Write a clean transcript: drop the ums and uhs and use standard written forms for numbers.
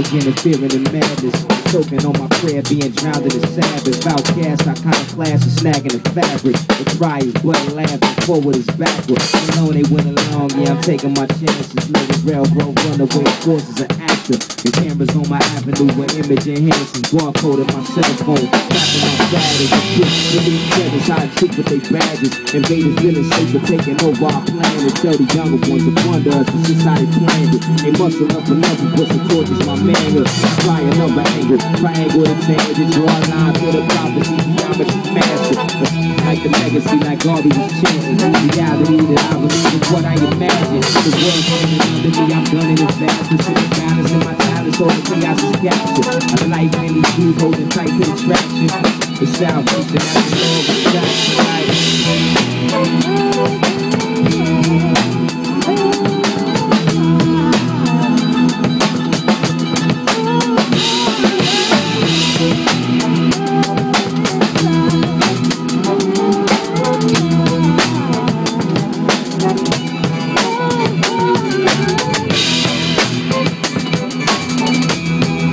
savage, interfering in madness. Choking on my prayer, being drowned in the Sabbath. Outcast, iconoclast, and snagging the fabric. The cry is blood laughing, forward is backward. I know they went along, yeah, I'm taking my chances. Let the railroad run away, forces an actor. The cameras on my avenue with image enhancing. Barcode my cell phone, tapping my status. The bitch, really jealous, how I treat with they badges. Invaders feeling safe for taking over our planet. Tell the younger ones to wonder us, this is how they planned it. They muscle up another, pushing towards my manhood. Try another angle. Triangle and tangent, draw a line to the prophecy, geometry master. Like the legacy, like Garvey was chanting. Reality that I believe is what I imagine. The world coming under me, I'm gunning as fast. Pacific balance in my talents, all the chaos is captured. A life in these shoes, holding tight to the traction. The salvation, that's the law of attraction.